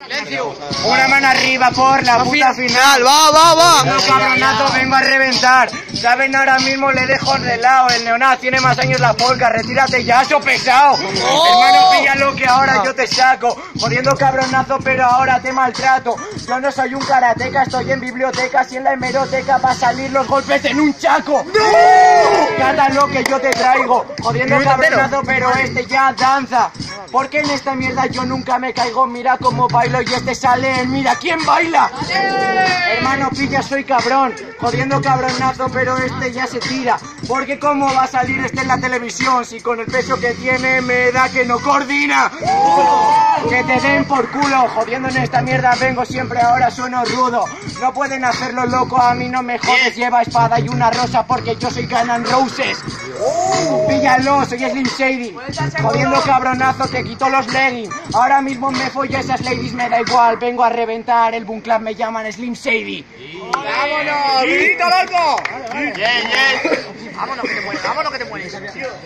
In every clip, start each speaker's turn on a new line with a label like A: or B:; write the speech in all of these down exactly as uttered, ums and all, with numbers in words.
A: Silencio. Una mano arriba por la puta final.
B: Va, va, va.
A: Los cabronazos vengo a reventar. Saben, ahora mismo le dejo de lado. El neonazo tiene más años la polca. Retírate ya, so pesado. Oh. Hermano, pilla lo que ahora yo te saco. Jodiendo cabronazo, pero ahora te maltrato. Yo no soy un karateca, estoy en bibliotecas y en la hemeroteca va a salir los golpes en un chaco. ¡No! Cata lo que yo te traigo. Jodiendo cabronazo, pero este ya danza. Porque en esta mierda yo nunca me caigo. Mira cómo bailo y este sale en mira quién baila. ¡Dale! Hermano, pilla, soy cabrón. Jodiendo cabronazo, pero este ya se tira. Porque cómo va a salir este en la televisión si con el peso que tiene me da que no coordina. ¡Oh! Que te den por culo. Jodiendo en esta mierda vengo siempre, ahora sueno rudo. No pueden hacerlo loco, a mí no me jodes. Lleva espada y una rosa porque yo soy Guns N' Roses. ¡Oh! Píllalo, soy Slim Shady. Jodiendo cabronazo, te quito los leggings. Ahora mismo me follo a esas ladies, me da igual. Vengo a reventar, el Boom Club me llaman Slim Shady.
B: ¡Vámonos! ¡Grito, loco!
A: Bien, bien. Vámonos que te mueres, vámonos que te mueres.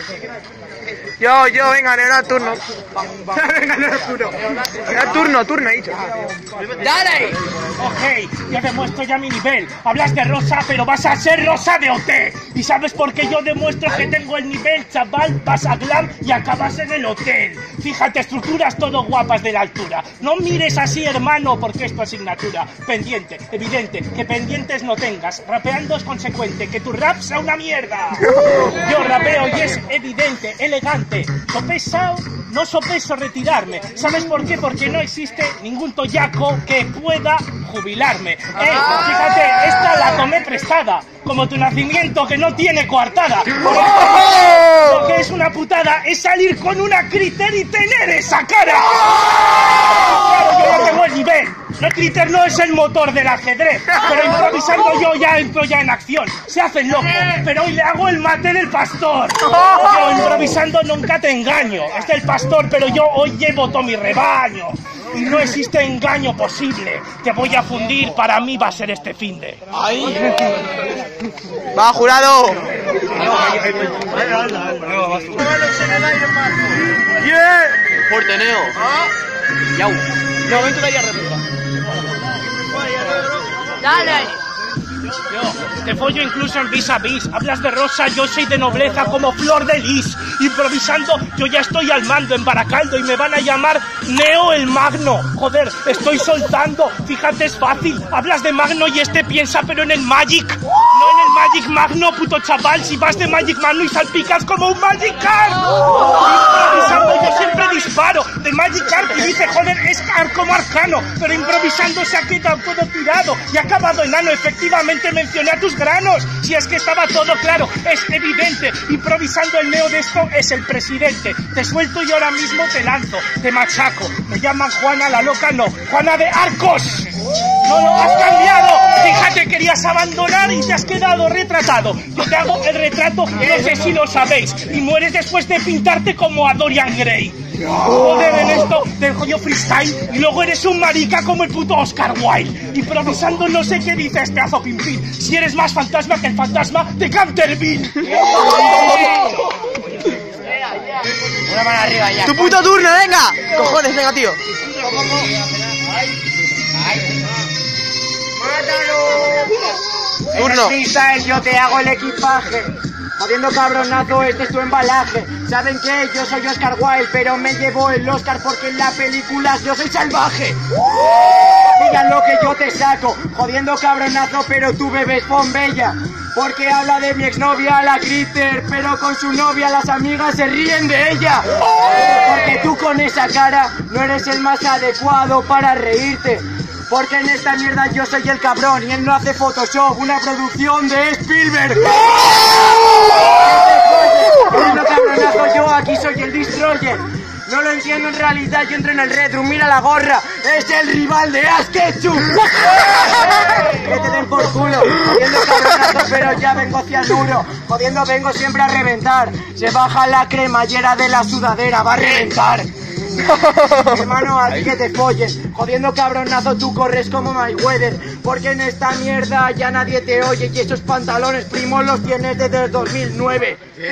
B: Yo, yo, venga, negra, turno. Venga, negra, turno. Negra, turno, turno, he dicho.
A: ¡Dale!
C: Ok, ya demuestro ya mi nivel. Hablas de rosa, pero vas a ser rosa de O T. ¿Y sabes por qué yo demuestro que tengo el nivel, chaval? Vas a glam y acabas en el hotel. Fíjate, estructuras todo guapas de la altura. No mires así, hermano, porque es tu asignatura. Pendiente, evidente, que pendientes no tengas. Rapeando es consecuente, que tu rap sea una mierda. Yo rapeo y es evidente, elegante. Sopesao, no sopeso retirarme. ¿Sabes por qué? Porque no existe ningún toyaco que pueda jubilarme. Eh, fíjate, esta la tomé prestada. Como tu nacimiento que no tiene coartada. Lo que es una putada es salir con una critter y tener esa cara. Claro, yo no tengo el nivel. No, Critter no es el motor del ajedrez, pero improvisando yo ya entro ya en acción. Se hacen loco, pero hoy le hago el mate del pastor. Yo improvisando nunca te engaño. Es el pastor, pero yo hoy llevo todo mi rebaño. Y no existe engaño posible. Te voy a fundir, para mí va a ser este finde.
B: ¡Ay! ¡Va, jurado!
A: ¡Yeah!
B: Fuerte, Neo. Yau. No, ven tú de ahí arriba.
D: Dale.
C: Yo te follo incluso en vis a vis. Hablas de rosa, yo soy de nobleza como flor de lis. Improvisando, yo ya estoy al mando en Baracaldo y me van a llamar Neo el Magno. Joder, estoy soltando. Fíjate, es fácil. Hablas de Magno y este piensa, pero en el Magic. No en el Magic Magno, puto chaval. Si vas de Magic Magno y salpicas como un Magic Card. Improvisando, yo siempre disparo. De Magic Card y dice, joder, es Card como arcano. Pero improvisando se ha quedado todo tirado y ha acabado enano. Efectivamente mencioné a tus granos. Si es que estaba todo claro, es evidente. Improvisando el Neo de esto es el presidente. Te suelto y ahora mismo te lanzo. Te machaco. Me llaman Juana la loca, no. Juana de Arcos. No lo has cambiado. Fíjate, querías abandonar y te has quedado retratado. Yo te hago el retrato, no sé si lo sabéis. Y mueres después de pintarte como a Dorian Gray. Joder, en esto del joyo freestyle. Y luego eres un marica como el puto Oscar Wilde. Improvisando no sé qué dices, pedazo pimpín. Si eres más fantasma que el fantasma de Canterville.
A: Una mano arriba ya.
B: ¡Tu puto turno, venga! ¡Cojones, venga, tío!
A: ¡Mátalo! Turno. Freestyle, yo te hago el equipaje. Jodiendo cabronazo, este es tu embalaje. ¿Saben qué? Yo soy Oscar Wilde, pero me llevo el Oscar porque en la película yo soy salvaje. Digan lo que yo te saco. Jodiendo cabronazo, pero tú bebes Bombella. Porque habla de mi exnovia, la Critter, pero con su novia las amigas se ríen de ella. Porque tú con esa cara no eres el más adecuado para reírte. Porque en esta mierda yo soy el cabrón y él no hace Photoshop, una producción de Spielberg. Bueno, cabronazo, yo aquí soy el Destroyer. No lo entiendo en realidad, yo entro en el retro, mira la gorra, es el rival de Ash Ketchum. Que te den por culo, jodiendo cabronazo, pero ya vengo cianuro. Jodiendo vengo siempre a reventar. Se baja la cremallera de la sudadera, va a reventar. Hermano, así que te follen. Jodiendo cabronazo, tú corres como Mayweather. Porque en esta mierda ya nadie te oye. Y esos pantalones, primo, los tienes desde el dos mil nueve.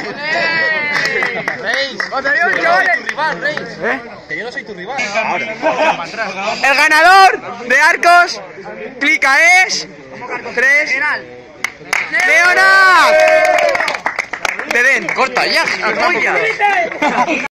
B: Reis, ¿Eh?
D: Que yo no soy tu rival.
B: El ganador de Arcos Clica es tres Leonard. Te den, corta ya, gilipollas.